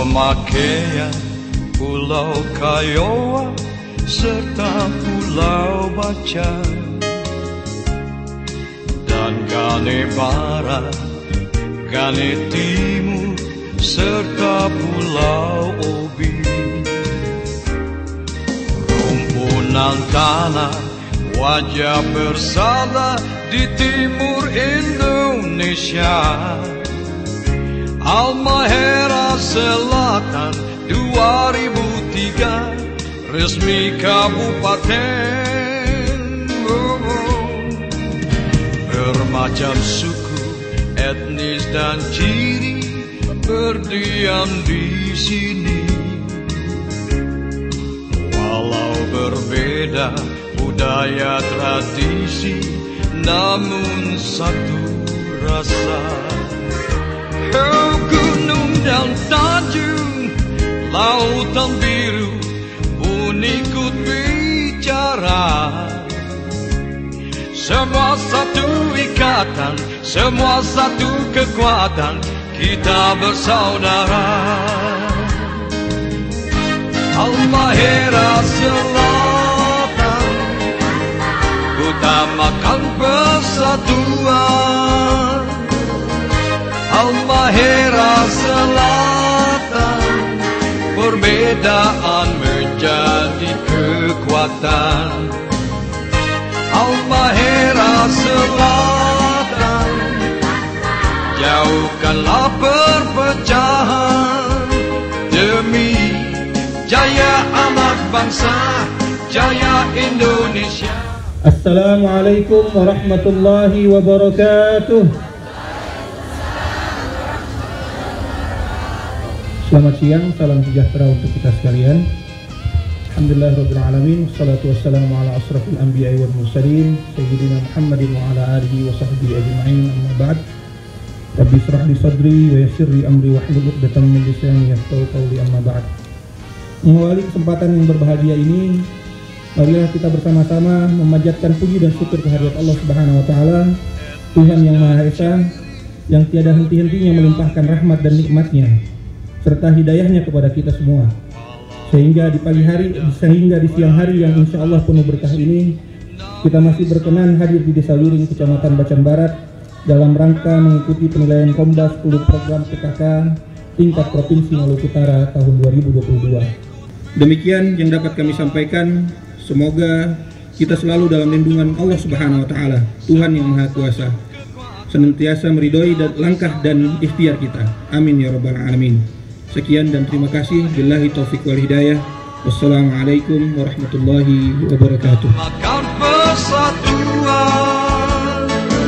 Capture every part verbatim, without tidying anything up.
Makea, Pulau Kiowa, serta Pulau Baca, dan Gane Barat, Gane Timur, serta Pulau Obi. Rumpunan tanah, wajah bersama di timur Indonesia. Halmahera Selatan dua ribu tiga resmi kabupaten. Bermacam suku, etnis dan ciri berdiam di sini. Walau berbeda budaya tradisi, namun satu rasa. Oh, gunung dan tanjung, lautan biru pun ikut bicara. Semua satu ikatan, semua satu kekuatan, kita bersaudara. Halmahera Selatan, utamakan persatuan. Halmahera Selatan, perbedaan menjadi kekuatan. Halmahera Selatan, jauhkanlah perpecahan demi jaya anak bangsa, jaya Indonesia. Assalamualaikum warahmatullahi wabarakatuh. Selamat siang, salam sejahtera untuk kita sekalian. Alhamdulillahirabbil alamin, wassalatu wassalamu ala asrafil anbiya'i wal mursalin sayyidina Muhammadin wa ala alihi wa sahbihi ajma'in. Amma ba'd. Rabbi shrah li sadri wa yassir li amri wahlul 'uqdatam min lisani yafqahu qawli. Amma ba'd. Mengawali kesempatan yang berbahagia ini, marilah kita bersama-sama memanjatkan puji dan syukur kehadirat Allah Subhanahu wa taala, Tuhan yang Maha Esa, yang tiada henti-hentinya melimpahkan rahmat dan nikmatnya serta hidayahnya kepada kita semua, sehingga di pagi hari, sehingga di siang hari yang insya Allah penuh berkah ini, kita masih berkenan hadir di Desa Wiring, Kecamatan Bacan Barat, dalam rangka mengikuti penilaian Komda sepuluh program P K K tingkat Provinsi Maluku Utara tahun dua ribu dua puluh dua. Demikian yang dapat kami sampaikan. Semoga kita selalu dalam lindungan Allah Subhanahu wa taala, Tuhan yang Maha Kuasa, senantiasa meridhoi dan langkah dan ikhtiar kita. Amin ya rabbal alamin. Sekian dan terima kasih. Billahi taufiq wal hidayah. Wassalamualaikum warahmatullahi wabarakatuh. Makan persatuan,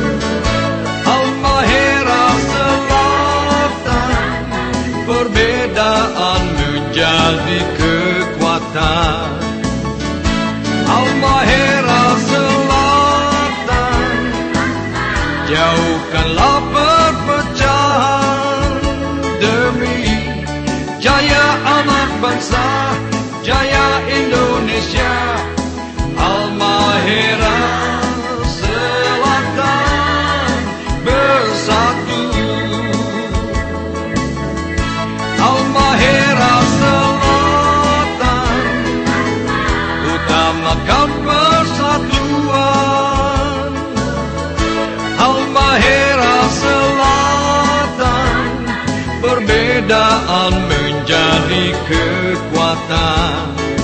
Halmahera Selatan, perbedaan menjadi kekuatan. Halmahera Selatan, jauhkanlah perpecahan demi jaya anak bangsa, jaya Indonesia. Halmahera Selatan bersatu. Halmahera Selatan, utamakan persatuan. Halmahera Selatan, perbedaan menjadi kekuatan.